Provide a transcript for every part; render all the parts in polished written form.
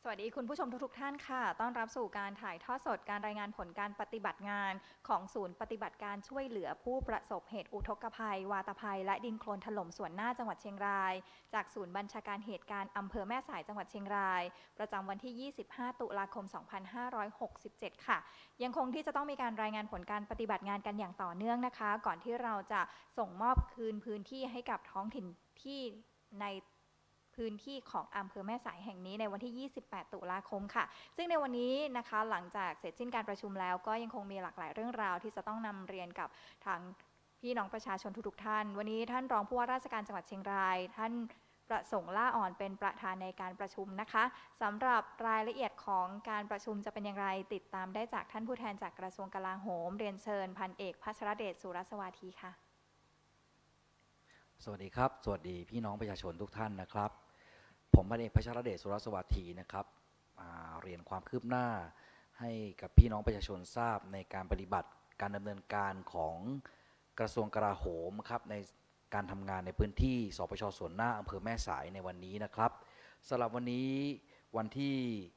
วัสดีคุณผู้ชมทุกท่านค่ะต้อนรับสู่การถ่ายทอดสดการรายงานผลการปฏิบัติงานของศูนย์ปฏิบัติการช่วยเหลือผู้ประสบเหตุอุทกภัยวาตภัยและดินโคลนถล่มส่วนหน้าจังหวัดเชียงรายจากศูนย์บัญชาการเหตุการณ์อำเภอแม่สายจังหวัดเชียงรายประจำวันที่ 25 ตุลาคม 2567 ค่ะยังคงที่จะต้องมีการรายงานผลการปฏิบัติงานกันอย่างต่อเนื่องนะคะก่อนที่เราจะส่งมอบคืนพื้นที่ให้กับท้องถิ่นที่ในพื้นที่ของอำเภอแม่สายแห่งนี้ในวันที่ 28 ตุลาคมค่ะซึ่งในวันนี้นะคะหลังจากเสร็จสิ้นการประชุมแล้วก็ยังคงมีหลากหลายเรื่องราวที่จะต้องนำเรียนกับทางพี่น้องประชาชนทุกท่านวันนี้ท่านรองผู้ว่าราชการจังหวัดเชียงรายท่านประสงค์ล่าอ่อนเป็นประธานในการประชุมนะคะสำหรับรายละเอียดของการประชุมจะเป็นอย่างไรติดตามได้จากท่านผู้แทนจากกระทรวงกลาโหมเรียนเชิญพันเอกพัชรเดชสุรสวัสดีค่ะสวัสดีครับสวัสดีพี่น้องประชาชนทุกท่านนะครับผมพันเอกพัชรเดชสุรสวัสดีนะครับเรียนความคืบหน้าให้กับพี่น้องประชาชนทราบในการปฏิบัติการดำเนินการของกระทรวงกลาโหมครับในการทำงานในพื้นที่สปช.ส่วนหน้าอำเภอแม่สายในวันนี้นะครับสำหรับวันนี้วันที่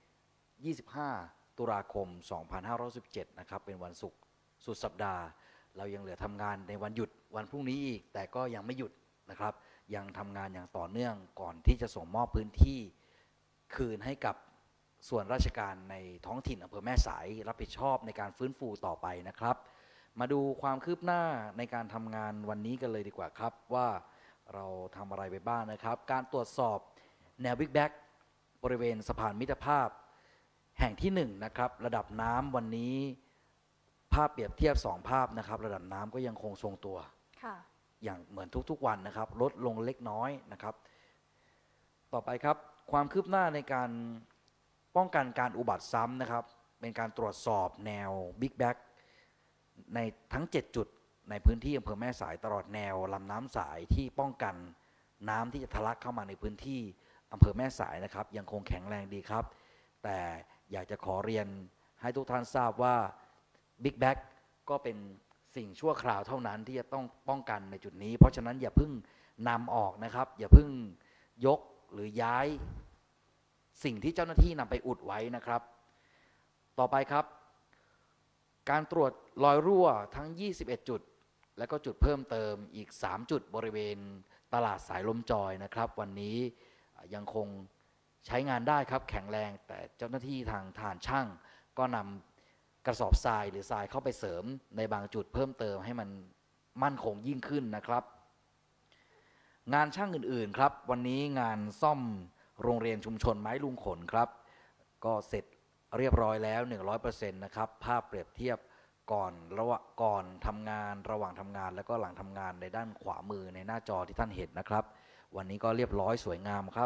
25 ตุลาคม 2517 นะครับเป็นวันศุกร์สุดสัปดาห์เรายังเหลือทำงานในวันหยุดวันพรุ่งนี้อีกแต่ก็ยังไม่หยุดนะครับยังทำงานอย่างต่อเนื่องก่อนที่จะส่งมอบพื้นที่คืนให้กับส่วนราชการในท้องถิ่นอำเภอแม่สายรับผิดชอบในการฟื้นฟูต่อไปนะครับมาดูความคืบหน้าในการทำงานวันนี้กันเลยดีกว่าครับว่าเราทำอะไรไปบ้างนะครับการตรวจสอบแนวบิ๊กแบ็กบริเวณสะพานมิตรภาพแห่งที่1นะครับระดับน้ำวันนี้ภาพเปรียบเทียบ2ภาพนะครับระดับน้ำก็ยังคงทรงตัวอย่างเหมือนทุกๆวันนะครับลดลงเล็กน้อยนะครับต่อไปครับความคืบหน้าในการป้องกันการอุบัติซ้ำนะครับเป็นการตรวจสอบแนวบิ๊กแบ็กในทั้ง7จุดในพื้นที่อำเภอแม่สายตลอดแนวลำน้ำสายที่ป้องกันน้ำที่จะทะลักเข้ามาในพื้นที่อำเภอแม่สายนะครับยังคงแข็งแรงดีครับแต่อยากจะขอเรียนให้ทุกท่านทราบว่าบิ๊กแบ็กก็เป็นสิ่งชั่วคราวเท่านั้นที่จะต้องป้องกันในจุดนี้เพราะฉะนั้นอย่าเพิ่งนำออกนะครับอย่าเพิ่งยกหรือย้ายสิ่งที่เจ้าหน้าที่นำไปอุดไว้นะครับต่อไปครับการตรวจรอยรั่วทั้ง21จุดและก็จุดเพิ่มเติมอีก3จุดบริเวณตลาดสายลมจอยนะครับวันนี้ยังคงใช้งานได้ครับแข็งแรงแต่เจ้าหน้าที่ทางทหารช่างก็นำกระสอบทรายหรือทรายเข้าไปเสริมในบางจุดเพิ่มเติมให้มันมั่นคงยิ่งขึ้นนะครับงานช่างอื่นๆครับวันนี้งานซ่อมโรงเรียนชุมชนไม้ลุงขนครับก็เสร็จเรียบร้อยแล้ว 100% นะครับภาพเปรียบเทียบก่อนทำงานระหว่างทำงานแล้วก็หลังทำงานในด้านขวามือในหน้าจอที่ท่านเห็นนะครับวันนี้ก็เรียบร้อยสวยงามครับ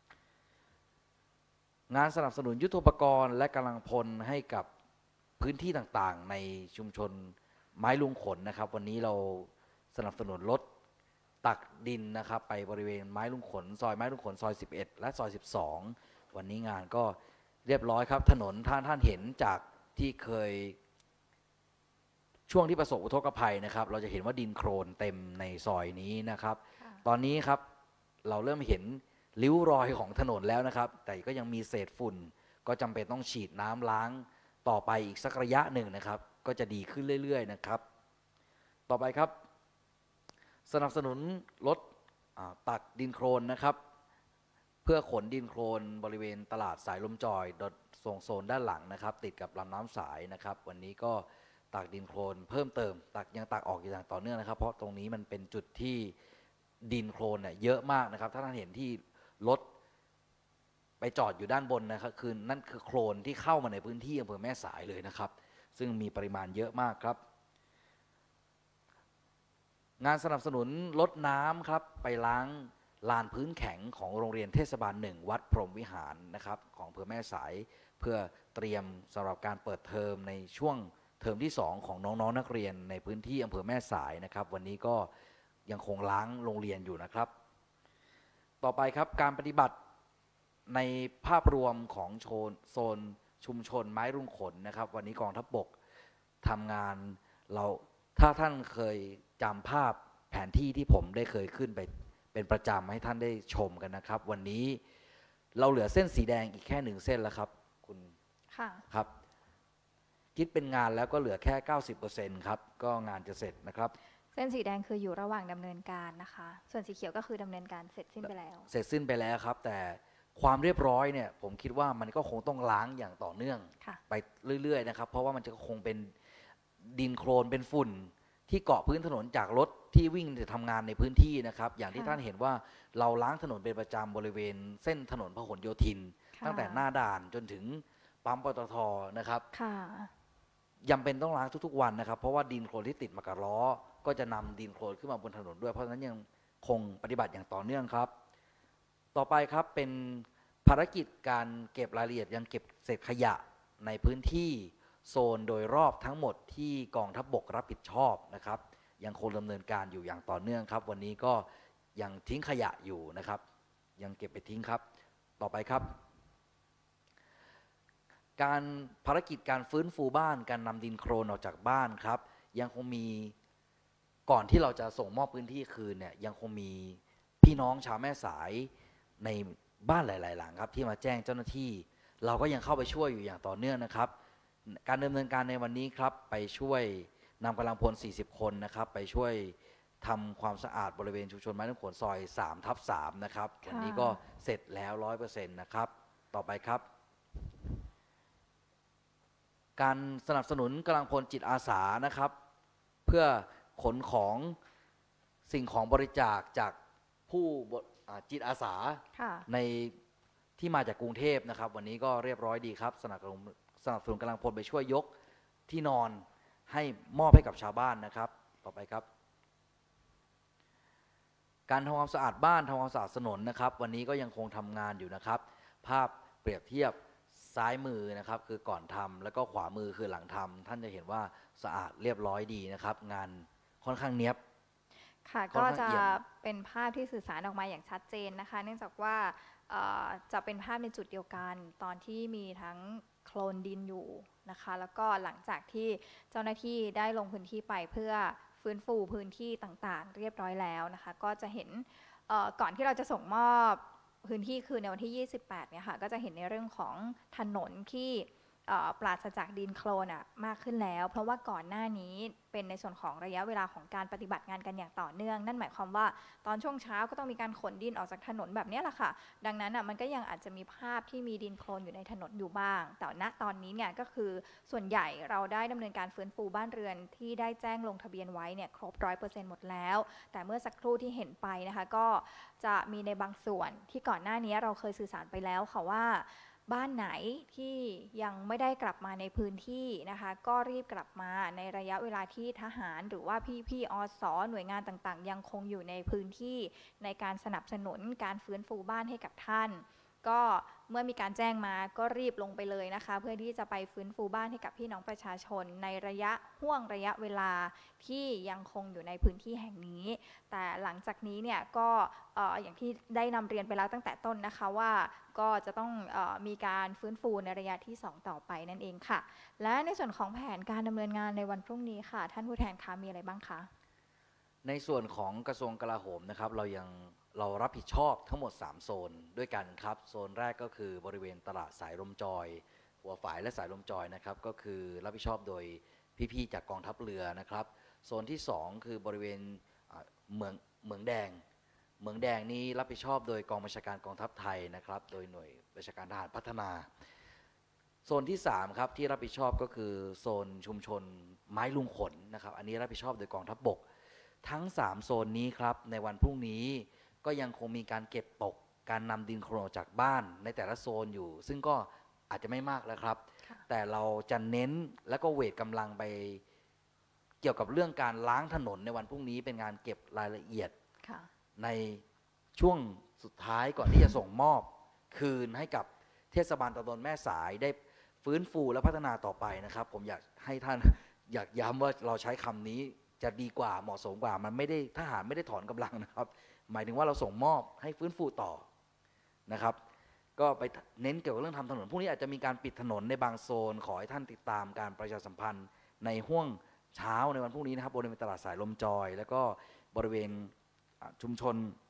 งานสนับสนุนยุทโธปกรณ์และกำลังพลให้กับพื้นที่ต่างๆในชุมชนไม้ลุงขนนะครับวันนี้เราสนับสนุนรถตักดินนะครับไปบริเวณไม้ลุงขนซอยไม้ลุงขนซอย11และซอย12วันนี้งานก็เรียบร้อยครับถนนท่านเห็นจากที่เคยช่วงที่ประสบอุทกภัยนะครับเราจะเห็นว่าดินโคลนเต็มในซอยนี้นะครับตอนนี้ครับเราเริ่มเห็นริ้วรอยของถนนแล้วนะครับแต่ก็ยังมีเศษฝุ่นก็จำเป็นต้องฉีดน้ำล้างต่อไปอีกสักระยะหนึ่งนะครับก็จะดีขึ้นเรื่อยๆนะครับต่อไปครับสนับสนุนรถตักดินโคลนนะครับเพื่อขนดินโคลนบริเวณตลาดสายลมจอยส่งโซนด้านหลังนะครับติดกับลำน้ำสายนะครับวันนี้ก็ตักดินโคลนเพิ่มเติมยังตักออกอย่างต่อเนื่องนะครับเพราะตรงนี้มันเป็นจุดที่ดินโคลนเนี่ยเยอะมากนะครับถ้าท่านเห็นที่รถไปจอดอยู่ด้านบนนะครับคือนั่นคือโคลนที่เข้ามาในพื้นที่อำเภอแม่สายเลยนะครับซึ่งมีปริมาณเยอะมากครับงานสนับสนุนรถน้ำครับไปล้างลานพื้นแข็งของโรงเรียนเทศบาล1วัดพรหมวิหารนะครับของอำเภอแม่สายเพื่อเตรียมสำหรับการเปิดเทอมในช่วงเทอมที่2ของน้องๆนักเรียนในพื้นที่อำเภอแม่สายนะครับวันนี้ก็ยังคงล้างโรงเรียนอยู่นะครับต่อไปครับการปฏิบัติในภาพรวมของโซนชุมชนไม้รุ่งขนนะครับวันนี้กองทัพบกทำงานเราถ้าท่านเคยจำภาพแผนที่ที่ผมได้เคยขึ้นไปเป็นประจำให้ท่านได้ชมกันนะครับวันนี้เราเหลือเส้นสีแดงอีกแค่1เส้นแล้วครับคุณค่ะครับคิดเป็นงานแล้วก็เหลือแค่ 90%ครับก็งานจะเสร็จนะครับเส้นสีแดงคืออยู่ระหว่างดำเนินการนะคะ ส่วนสีเขียวก็คือดำเนินการเสร็จสิ้นไปแล้วเสร็จสิ้นไปแล้วครับแต่ความเรียบร้อยเนี่ยผมคิดว่ามันก็คงต้องล้างอย่างต่อเนื่องค่ะไปเรื่อยๆนะครับเพราะว่ามันจะคงเป็นดินโคลนเป็นฝุ่นที่เกาะพื้นถนนจากรถที่วิ่งจะทำงานในพื้นที่นะครับอย่างที่ค่ะท่านเห็นว่าเราล้างถนนเป็นประจำบริเวณเส้นถนนพหลโยธินค่ะตั้งแต่หน้าด่านจนถึงปั๊มปตทนะครับค่ะจำเป็นต้องล้างทุกๆวันนะครับเพราะว่าดินโคลนที่ติดมากับล้อก็จะนำดินโคลนขึ้นมาบนถนนด้วยเพราะฉะนั้นยังคงปฏิบัติอย่างต่อเนื่องครับ ต่อไปครับเป็นภารกิจการเก็บรายละเอียดยังเก็บเศษขยะในพื้นที่โซนโดยรอบทั้งหมดที่กองทัพบกรับผิดชอบนะครับยังคงดำเนินการอยู่อย่างต่อเนื่องครับวันนี้ก็ยังทิ้งขยะอยู่นะครับยังเก็บไปทิ้งครับต่อไปครับ การภารกิจการฟื้นฟูบ้านการนำดินโคลนออกจากบ้านครับยังคงมีก่อนที่เราจะส่งมอบพื้นที่คืนเนี่ยยังคงมีพี่น้องชาวแม่สายในบ้านหลายๆหลังครับที่มาแจ้งเจ้าหน้าที่เราก็ยังเข้าไปช่วยอยู่อย่างต่อเนื่องนะครับการดำเนินการในวันนี้ครับไปช่วยนำกำลังพล40 คนนะครับไปช่วยทำความสะอาดบริเวณชุมชนไม้น้ำขวนซอย3/3นะครับวันนี้ก็เสร็จแล้ว 100% นะครับต่อไปครับ การสนับสนุนกำลังพลจิตอาสานะครับเพื่อขนของสิ่งของบริจาคจากผู้จิตอาสาค่ะในที่มาจากกรุงเทพนะครับวันนี้ก็เรียบร้อยดีครับสนับสนุนกำลังพลไปช่วยยกที่นอนให้มอบให้กับชาวบ้านนะครับต่อไปครับ การทำความสะอาดบ้านทำความสะอาดถนนนะครับวันนี้ก็ยังคงทำงานอยู่นะครับภาพเปรียบเทียบซ้ายมือนะครับคือก่อนทำแล้วก็ขวามือคือหลังทำท่านจะเห็นว่าสะอาดเรียบร้อยดีนะครับงานค่อนข้างเนียบค่ะค่อนก็ข้างจะเอี่ยมเป็นภาพที่สื่อสารออกมาอย่างชัดเจนนะคะ เนื่องจากว่าจะเป็นภาพในจุดเดียวกันตอนที่มีทั้งโคลนดินอยู่นะคะ แล้วก็หลังจากที่เจ้าหน้าที่ได้ลงพื้นที่ไปเพื่อฟื้นฟูพื้นที่ต่างๆ เรียบร้อยแล้วนะคะ ก็จะเห็นก่อนที่เราจะส่งมอบพื้นที่คืนในวันที่ 28 เนี่ยค่ะ ก็จะเห็นในเรื่องของถนนที่ปราศจากดินโคลนมากขึ้นแล้ว เพราะว่าก่อนหน้านี้เป็นในส่วนของระยะเวลาของการปฏิบัติงานกันอย่างต่อเนื่อง นั่นหมายความว่าตอนช่วงเช้าก็ต้องมีการขนดินออกจากถนนแบบนี้แหละค่ะ ดังนั้นมันก็ยังอาจจะมีภาพที่มีดินโคลนอยู่ในถนนอยู่บ้าง แต่ณตอนนี้เนี่ยก็คือส่วนใหญ่เราได้ดำเนินการฟื้นฟูบ้านเรือนที่ได้แจ้งลงทะเบียนไว้เนี่ยครบ 100% หมดแล้ว แต่เมื่อสักครู่ที่เห็นไปนะคะก็จะมีในบางส่วนที่ก่อนหน้านี้เราเคยสื่อสารไปแล้วค่ะว่า บ้านไหนที่ยังไม่ได้กลับมาในพื้นที่นะคะก็รีบกลับมาในระยะเวลาที่ทหารหรือว่าพี่ๆอสหน่วยงานต่างๆยังคงอยู่ในพื้นที่ในการสนับสนุนการฟื้นฟูบ้านให้กับท่าน ก็เมื่อมีการแจ้งมาก็รีบลงไปเลยนะคะเพื่อที่จะไปฟื้นฟูบ้านให้กับพี่น้องประชาชนในห่วงระยะเวลาที่ยังคงอยู่ในพื้นที่แห่งนี้ แต่หลังจากนี้เนี่ยก็อย่างที่ได้นำเรียนไปแล้วตั้งแต่ต้นนะคะว่าก็จะต้องมีการฟื้นฟูในระยะที่ 2 ต่อไปนั่นเองค่ะและในส่วนของแผนการดำเนินงานในวันพรุ่งนี้ค่ะท่านผู้แทนคะมีอะไรบ้างคะในส่วนของกระทรวงกลาโหมนะครับเรารับผิดชอบทั้งหมด3โซนด้วยกันครับโซนแรกก็คือบริเวณตลาดสายลมจอยหัวฝายและสายลมจอยนะครับก็คือรับผิดชอบโดยพี่ๆจากกองทัพเรือนะครับโซนที่2คือบริเวณเหมืองแดงนี้รับผิดชอบโดยกองบัญชาการกองทัพไทยนะครับโดยหน่วยบัญชาการทหารพัฒนาโซนที่3ครับที่รับผิดชอบก็คือโซนชุมชนไม้ลุงขนนะครับอันนี้รับผิดชอบโดยกองทัพบกทั้ง3โซนนี้ครับในวันพรุ่งนี้ก็ยังคงมีการเก็บตกการนำดินโคลนออกจากบ้านในแต่ละโซนอยู่ซึ่งก็อาจจะไม่มากแล้วครับแต่เราจะเน้นและก็เวทกำลังไปเกี่ยวกับเรื่องการล้างถนนในวันพรุ่งนี้เป็นงานเก็บรายละเอียดในช่วงสุดท้ายก่อนที่จะส่งมอบคืนให้กับเทศบาลตำบลแม่สายได้ฟื้นฟูและพัฒนาต่อไปนะครับผมอยากให้ท่านอยากย้ำว่าเราใช้คำนี้จะดีกว่าเหมาะสมกว่ามันไม่ได้ทหารไม่ได้ถอนกำลังนะครับหมายถึงว่าเราส่งมอบให้ฟื้นฟูต่อนะครับก็ไปเน้นเกี่ยวกับเรื่องทำถนนพรุ่งนี้อาจจะมีการปิดถนนในบางโซนขอให้ท่านติดตามการประชาสัมพันธ์ในห้วงเช้าในวันพรุ่งนี้นะครับบริเวณตลาดสายลมจอยแล้วก็บริเวณชุมชน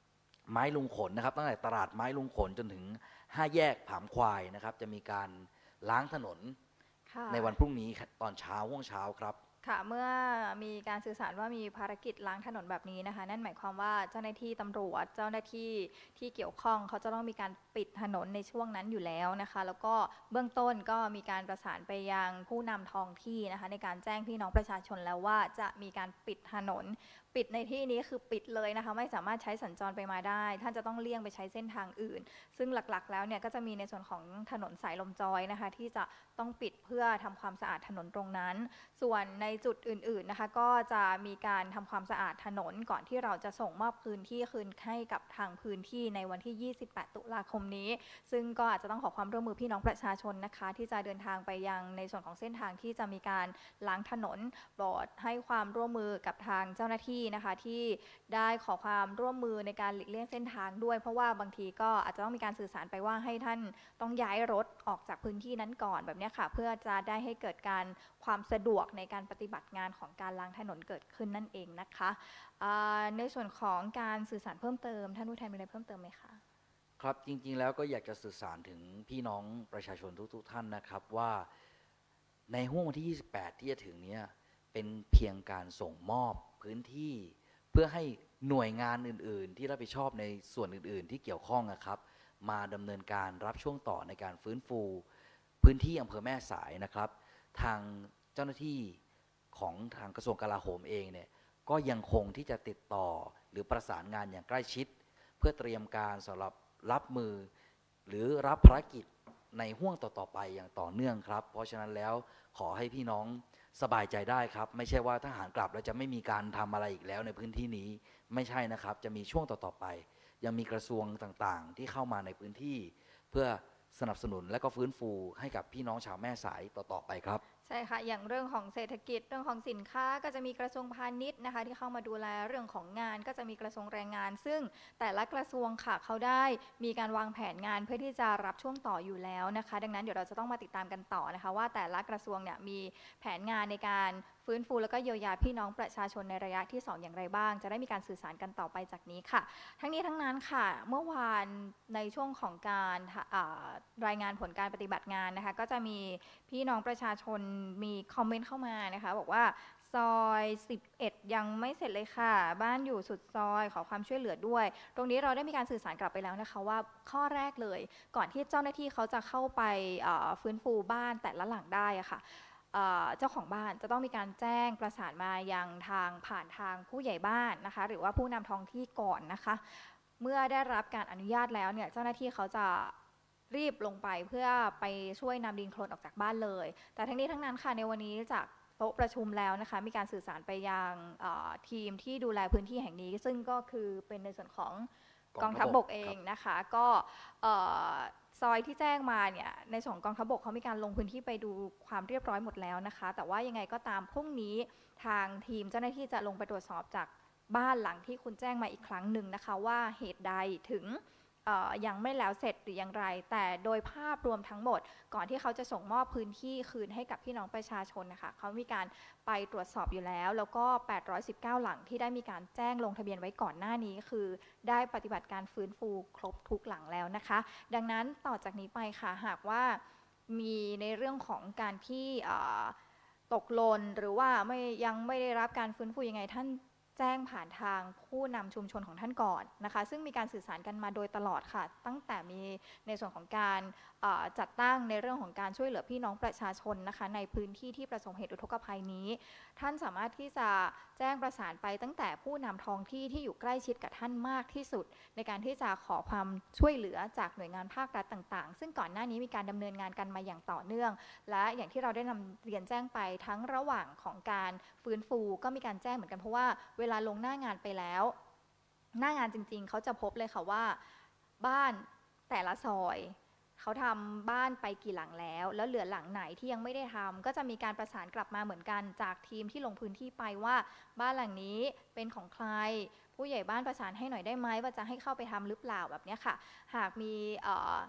ไม้ลุงขนนะครับตั้งแต่ตลาดไม้ลุงขนจนถึง5 แยกผามควายนะครับจะมีการล้างถนนค่ะในวันพรุ่งนี้ตอนเช้าห่วงเช้าครับค่ะเมื่อมีการสื่อสารว่ามีภารกิจล้างถนนแบบนี้นะคะนั่นหมายความว่าเจ้าหน้าที่ตำรวจเจ้าหน้าที่ที่เกี่ยวข้องเขาจะต้องมีการปิดถนนในช่วงนั้นอยู่แล้วนะคะแล้วก็เบื้องต้นก็มีการประสานไปยังผู้นำท้องที่นะคะในการแจ้งพี่น้องประชาชนแล้วว่าจะมีการปิดถนนปิดในที่นี้คือปิดเลยนะคะไม่สามารถใช้สัญจรไปมาได้ท่านจะต้องเลี่ยงไปใช้เส้นทางอื่นซึ่งหลักๆแล้วเนี่ยก็จะมีในส่วนของถนนสายลมจอยนะคะที่จะต้องปิดเพื่อทำความสะอาดถนนตรงนั้นส่วนในจุดอื่นๆนะคะก็จะมีการทำความสะอาดถนนก่อนที่เราจะส่งมอบพื้นที่คืนให้กับทางพื้นที่ในวันที่ 28 ตุลาคมนี้ซึ่งก็อาจจะต้องขอความร่วมมือพี่น้องประชาชนนะคะที่จะเดินทางไปยังในส่วนของเส้นทางที่จะมีการล้างถนนโปรดให้ความร่วมมือกับทางเจ้าหน้าที่นะคะที่ได้ขอความร่วมมือในการหลีกเลี่ยงเส้นทางด้วยเพราะว่าบางทีก็อาจจะต้องมีการสื่อสารไปว่าให้ท่านต้องย้ายรถออกจากพื้นที่นั้นก่อนแบบนี้ค่ะเพื่อจะได้ให้เกิดการความสะดวกในการปฏิบัติงานของการล้างถนนเกิดขึ้นนั่นเองนะคะในส่วนของการสื่อสารเพิ่มเติมท่านผู้แทนมีอะไรเพิ่มเติมไหมคะครับจริงๆแล้วก็อยากจะสื่อสารถึงพี่น้องประชาชนทุกๆท่านนะครับว่าในห้วงวันที่ 28 ที่จะถึงนี้เป็นเพียงการส่งมอบพื้นที่เพื่อให้หน่วยงานอื่นๆที่รับผิดชอบในส่วนอื่นๆที่เกี่ยวข้องนะครับมาดำเนินการรับช่วงต่อในการฟื้นฟูพื้นที่อำเภอแม่สายนะครับทางเจ้าหน้าที่ของทางกระทรวงกลาโหมเองเนี่ยก็ยังคงที่จะติดต่อหรือประสานงานอย่างใกล้ชิดเพื่อเตรียมการสำหรับรับมือหรือรับภารกิจในห่วงต่อๆไปอย่างต่อเนื่องครับเพราะฉะนั้นแล้วขอให้พี่น้องสบายใจได้ครับไม่ใช่ว่าทหารกลับแล้วจะไม่มีการทำอะไรอีกแล้วในพื้นที่นี้ไม่ใช่นะครับจะมีช่วงต่อๆไปยังมีกระทรวงต่างๆที่เข้ามาในพื้นที่เพื่อสนับสนุนและก็ฟื้นฟูให้กับพี่น้องชาวแม่สายต่อๆไปครับใช่ค่ะอย่างเรื่องของเศรษฐกิจเรื่องของสินค้าก็จะมีกระทรวงพาณิชย์นะคะที่เข้ามาดูแลเรื่องของงานก็จะมีกระทรวงแรงงานซึ่งแต่ละกระทรวงค่ะเขาได้มีการวางแผนงานเพื่อที่จะรับช่วงต่ออยู่แล้วนะคะดังนั้นเดี๋ยวเราจะต้องมาติดตามกันต่อนะคะว่าแต่ละกระทรวงเนี่ยมีแผนงานในการฟื้นฟูแล้วก็เยียวยาพี่น้องประชาชนในระยะที่2อย่างไรบ้างจะได้มีการสื่อสารกันต่อไปจากนี้ค่ะทั้งนี้ทั้งนั้นค่ะเมื่อวานในช่วงของการรายงานผลการปฏิบัติงานนะคะก็จะมีพี่น้องประชาชนมีคอมเมนต์เข้ามานะคะบอกว่าซอย11ยังไม่เสร็จเลยค่ะบ้านอยู่สุดซอยขอความช่วยเหลือด้วยตรงนี้เราได้มีการสื่อสารกลับไปแล้วนะคะว่าข้อแรกเลยก่อนที่เจ้าหน้าที่เขาจะเข้าไปฟื้นฟูบ้านแต่ละหลังได้อะค่ะเจ้าของบ้านจะต้องมีการแจ้งประสานมายังทางผ่านทางผู้ใหญ่บ้านนะคะหรือว่าผู้นำท้องที่ก่อนนะคะเมื่อได้รับการอนุญาตแล้วเนี่ยเจ้าหน้าที่เขาจะรีบลงไปเพื่อไปช่วยนำดินโคลนออกจากบ้านเลยแต่ทั้งนี้ทั้งนั้นค่ะในวันนี้จากโต๊ะประชุมแล้วนะคะมีการสื่อสารไปยังทีมที่ดูแลพื้นที่แห่งนี้ซึ่งก็คือเป็นในส่วนของกองทัพบกเองนะคะก็ซอยที่แจ้งมาเนี่ยในส่วนของกองทัพบกเขามีการลงพื้นที่ไปดูความเรียบร้อยหมดแล้วนะคะแต่ว่ายังไงก็ตามพรุ่งนี้ทางทีมเจ้าหน้าที่จะลงไปตรวจสอบจากบ้านหลังที่คุณแจ้งมาอีกครั้งหนึ่งนะคะว่าเหตุใดถึงยังไม่แล้วเสร็จหรืออย่างไรแต่โดยภาพรวมทั้งหมดก่อนที่เขาจะส่งมอบพื้นที่คืนให้กับพี่น้องประชาชนนะคะเขามีการไปตรวจสอบอยู่แล้วก็819หลังที่ได้มีการแจ้งลงทะเบียนไว้ก่อนหน้านี้คือได้ปฏิบัติการฟื้นฟูครบทุกหลังแล้วนะคะดังนั้นต่อจากนี้ไปค่ะหากว่ามีในเรื่องของการที่ตกหล่นหรือว่ายังไม่ได้รับการฟื้นฟูยังไงท่านแจ้งผ่านทางผู้นำชุมชนของท่านก่อนนะคะซึ่งมีการสื่อสารกันมาโดยตลอดค่ะตั้งแต่มีในส่วนของการจัดตั้งในเรื่องของการช่วยเหลือพี่น้องประชาชนนะคะในพื้นที่ที่ประสบเหตุอุทกภัยนี้ท่านสามารถที่จะแจ้งประสานไปตั้งแต่ผู้นำท้องที่ที่อยู่ใกล้ชิดกับท่านมากที่สุดในการที่จะขอความช่วยเหลือจากหน่วยงานภาครัฐต่างๆซึ่งก่อนหน้านี้มีการดำเนินงานกันมาอย่างต่อเนื่องและอย่างที่เราได้นำเรียนแจ้งไปทั้งระหว่างของการฟื้นฟูก็มีการแจ้งเหมือนกันเพราะว่าเวลาลงหน้างานไปแล้วหน้างานจริงๆเขาจะพบเลยค่ะว่าบ้านแต่ละซอยเขาทำบ้านไปกี่หลังแล้วเหลือหลังไหนที่ยังไม่ได้ทำก็จะมีการประสานกลับมาเหมือนกันจากทีมที่ลงพื้นที่ไปว่าบ้านหลังนี้เป็นของใครผู้ใหญ่บ้านประสานให้หน่อยได้ไหมว่าจะให้เข้าไปทำหรือเปล่าแบบนี้ค่ะหากมี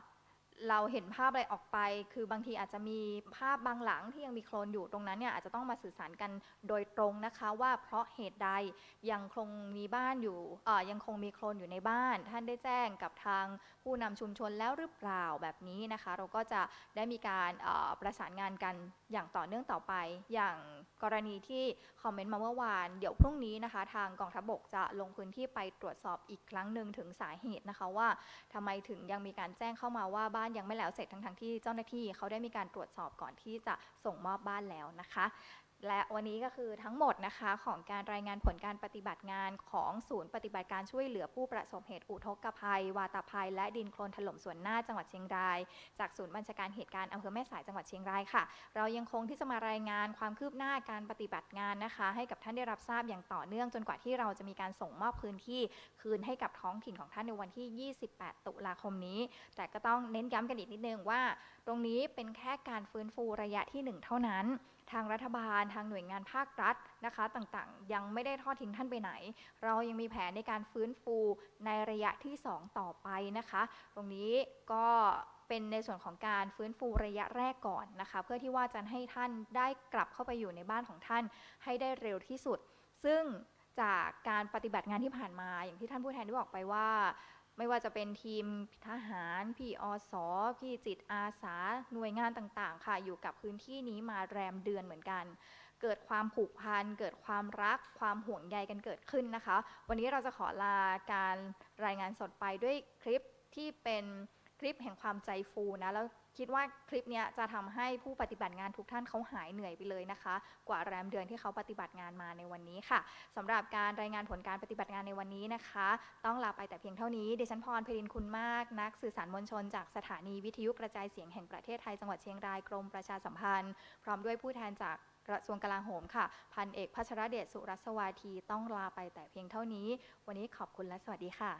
เราเห็นภาพอะไรออกไปคือบางทีอาจจะมีภาพบางหลังที่ยังมีโคลนอยู่ตรงนั้นเนี่ยอาจจะต้องมาสื่อสารกันโดยตรงนะคะว่าเพราะเหตุใดยังคงมีบ้านอยู่ยังคงมีโคลนอยู่ในบ้านท่านได้แจ้งกับทางผู้นำชุมชนแล้วหรือเปล่าแบบนี้นะคะเราก็จะได้มีการประสานงานกันอย่างต่อเนื่องต่อไปอย่างกรณีที่คอมเมนต์มาเมื่อวานเดี๋ยวพรุ่งนี้นะคะทางกองทัพบกจะลงพื้นที่ไปตรวจสอบอีกครั้งหนึ่งถึงสาเหตุนะคะว่าทำไมถึงยังมีการแจ้งเข้ามาว่าบ้านยังไม่แล้วเสร็จทั้งที่เจ้าหน้าที่เขาได้มีการตรวจสอบก่อนที่จะส่งมอบบ้านแล้วนะคะและวันนี้ก็คือทั้งหมดนะคะของการรายงานผลการปฏิบัติงานของศูนย์ปฏิบัติการช่วยเหลือผู้ประสบเหตุอุทกภัยวาตภัยและดินโคลนถล่มส่วนหน้าจังหวัดเชียงรายจากศูนย์บัญชาการเหตุการณ์อำเภอแม่สายจังหวัดเชียงรายค่ะเรายังคงที่จะมารายงานความคืบหน้าการปฏิบัติงานนะคะให้กับท่านได้รับทราบอย่างต่อเนื่องจนกว่าที่เราจะมีการส่งมอบพื้นที่คืนให้กับท้องถิ่นของท่านในวันที่28ตุลาคมนี้แต่ก็ต้องเน้นย้ำกันอีกนิดนึงว่าตรงนี้เป็นแค่การฟื้นฟูระยะที่1เท่านั้นทางรัฐบาลทางหน่วยงานภาครัฐนะคะต่างๆยังไม่ได้ทอดทิ้งท่านไปไหนเรายังมีแผนในการฟื้นฟูในระยะที่2ต่อไปนะคะตรงนี้ก็เป็นในส่วนของการฟื้นฟูระยะแรกก่อนนะคะเพื่อที่ว่าจะให้ท่านได้กลับเข้าไปอยู่ในบ้านของท่านให้ได้เร็วที่สุดซึ่งจากการปฏิบัติงานที่ผ่านมาอย่างที่ท่านผู้แทนได้บอกไปว่าไม่ว่าจะเป็นทีมทหารพี่อสพี่จิตอาสาหน่วยงานต่างๆค่ะอยู่กับพื้นที่นี้มาแรมเดือนเหมือนกันเกิดความผูกพันเกิดความรักความห่วงใยกันเกิดขึ้นนะคะวันนี้เราจะขอลาการรายงานสดไปด้วยคลิปที่เป็นคลิปแห่งความใจฟูนะแล้วคิดว่าคลิปนี้จะทำให้ผู้ปฏิบัติงานทุกท่านเขาหายเหนื่อยไปเลยนะคะกว่าแรมเดือนที่เขาปฏิบัติงานมาในวันนี้ค่ะสำหรับการรายงานผลการปฏิบัติงานในวันนี้นะคะต้องลาไปแต่เพียงเท่านี้ดิฉันพร เพลินคุณมากนักสื่อสารมวลชนจากสถานีวิทยุกระจายเสียงแห่งประเทศไทยจังหวัดเชียงรายกรมประชาสัมพันธ์พร้อมด้วยผู้แทนจากกระทรวงกลาโหมค่ะพันเอกพัชรเดชสุรัสวาทีต้องลาไปแต่เพียงเท่านี้วันนี้ขอบคุณและสวัสดีค่ะ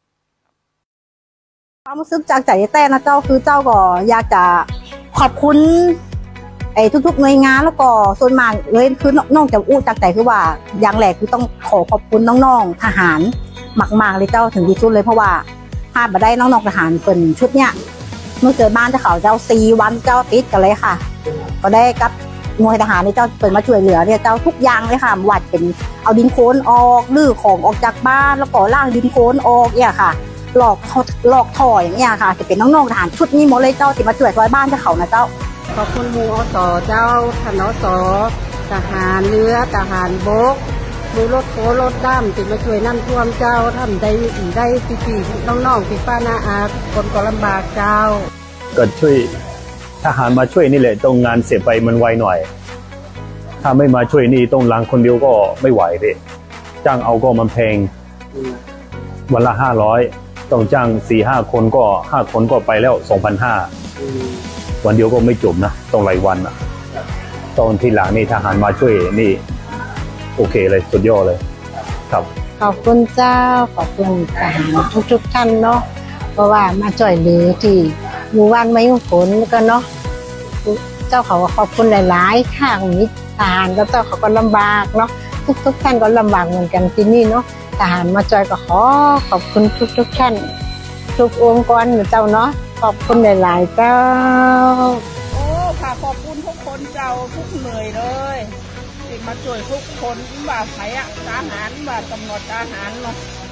ความรู้สึกจากใจแต้นะเจ้าคือเจ้าก็อยากจะขอบคุณทุกๆหน่วยงานแล้วก็ส่วนมากเลยคือน้องจะอู้จากใจคือว่าอย่างแรกคือต้องขอบคุณน้องๆทหารมากๆเลยเจ้าถึงที่สุดเลยเพราะว่าพลาดมาได้น้องๆทหารเป็นชุดเนี้ยเมื่อเจอบ้านเจ้าเขาเจ้า4 วันเจ้าติดกันเลยค่ะก็ได้กับหน่วยทหารนี่เจ้าเป็นมาช่วยเหลือเนี่ยเจ้าทุกอย่างเลยค่ะวัดเป็นเอาดินโคลนออกลื้อของออกจากบ้านแล้วก็ล่างดินโคลนออกเนี่ยค่ะหลอกท่ออย่างเงี้ยค่ะจะเป็นน้องๆทหารชุดนี้หมดเลยเจ้าที่มาช่วยบ้านเจ้าเขานะเจ้าขอบคุณมูอสเจ้าท่านอสทหารเรือทหารบกมูรถโขรถด้ามที่มาช่วยน้ำท่วมเจ้าทำได้ปีน้องๆปีป้านาอาคนก็ลำบากเจ้าก็ช่วยทหารมาช่วยนี่แหละตรงงานเสียไปมันไวหน่อยถ้าไม่มาช่วยนี่ต้องล้างคนเดียวก็ไม่ไหวเลยจ้างเอาก็มันแพงวันละ500ต้องจ้าง 4-5 คนก็5 คนก็ไปแล้ว 2,500 วันเดียวก็ไม่จบนะต้องหลายวันนะตอนที่หลังนี่ทหารมาช่วยนี่โอเคเลยสุดยอดเลยครับขอบคุณเจ้าขอบคุณทหารทุกท่านเนาะเพราะว่ามาช่วยเหลือที่หมู่บ้านไม่ยุ่งฝนกันเนาะเจ้าเขาขอบคุณหลายๆข้างมิตรทหารแล้วเจ้าเขาก็ลำบากเนาะทุกท่านก็ลำบากเหมือนกันที่นี่เนาะทหารมาช่วยก็ขอบคุณทุกท่านทุกองค์กรเจ้าเนาะขอบคุณหลายๆเจ้าโอ้ค่ะขอบคุณทุกคนเจ้าทุกเหนื่อยเลยที่มาช่วยทุกคนว่าไผ่ทหารว่าตำรวจทหารเนาะ